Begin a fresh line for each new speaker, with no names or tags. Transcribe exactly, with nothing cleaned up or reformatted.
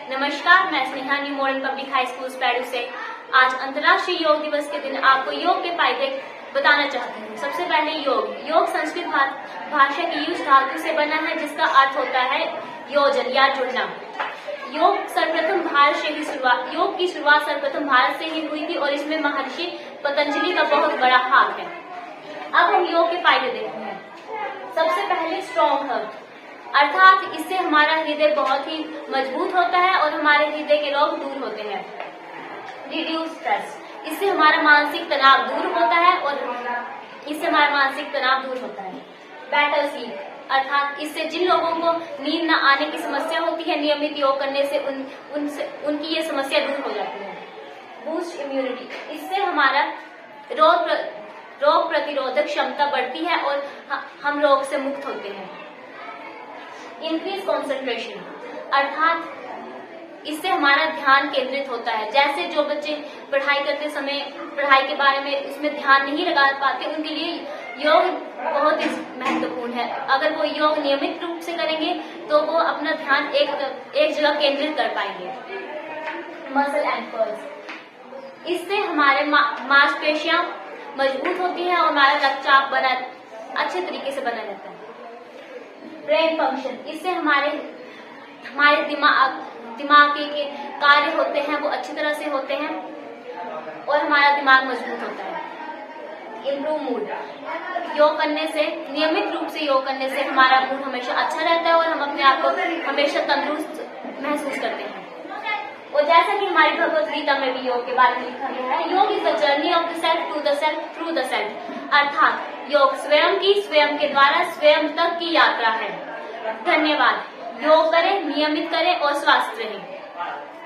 नमस्कार, मैं Sneha new modern public high school पैडू से आज अंतर्राष्ट्रीय योग दिवस के दिन आपको योग के फायदे बताना चाहती हूँ। सबसे पहले योग योग संस्कृत भा, भाषा की युज धातु से बना है, जिसका अर्थ होता है योजन या जुड़ना। योग सर्वप्रथम भारत से ही शुरुआत योग की शुरुआत सर्वप्रथम भारत से ही हुई थी और इसमें महर्षि पतंजलि का बहुत बड़ा हाथ है। अब हम योग के फायदे देखते हैं। सबसे पहले स्ट्रॉन्ग हार्ट, अर्थात इससे हमारा हृदय बहुत ही मजबूत होता है और हमारे हृदय के रोग दूर होते हैं। रिड्यूस स्ट्रेस, इससे हमारा मानसिक तनाव दूर होता है और इससे हमारा मानसिक तनाव दूर होता है। बेटर स्लीप, अर्थात इससे जिन लोगों को नींद न आने की समस्या होती है, नियमित योग करने से उन, उनसे उनकी ये समस्या दूर हो जाती है। बूस्ट इम्यूनिटी, इससे हमारा रोग प्र, रोग प्रतिरोधक क्षमता बढ़ती है और हम रोग से मुक्त होते हैं। इंक्रीज कॉन्सेंट्रेशन, अर्थात इससे हमारा ध्यान केंद्रित होता है। जैसे जो बच्चे पढ़ाई करते समय पढ़ाई के बारे में उसमें ध्यान नहीं लगा पाते, उनके लिए योग बहुत ही महत्वपूर्ण है। अगर वो योग नियमित रूप से करेंगे तो वो अपना ध्यान एक एक जगह केंद्रित कर पाएंगे। मसल एंकर्स, इससे हमारे मांसपेशियां मजबूत होती है और हमारा रक्तचाप बना अच्छे तरीके से बना रहता है। ब्रेन फंक्शन, इससे हमारे हमारे दिमाग दिमाग के कार्य होते हैं वो अच्छी तरह से होते हैं और हमारा दिमाग मजबूत होता है। इम्प्रूव मूड, योग करने से नियमित रूप से योग करने से हमारा मूड हमेशा अच्छा रहता है और हम अपने आप को हमेशा तंदुरुस्त महसूस करते हैं। और जैसा कि हमारी भगवत गीता में भी योग के बारे में लिखा गया है, yoga is the journey of the self to the self through the self, अर्थात योग स्वयं की स्वयं के द्वारा स्वयं तक की यात्रा है। धन्यवाद। योग करें, नियमित करें और स्वस्थ रहें।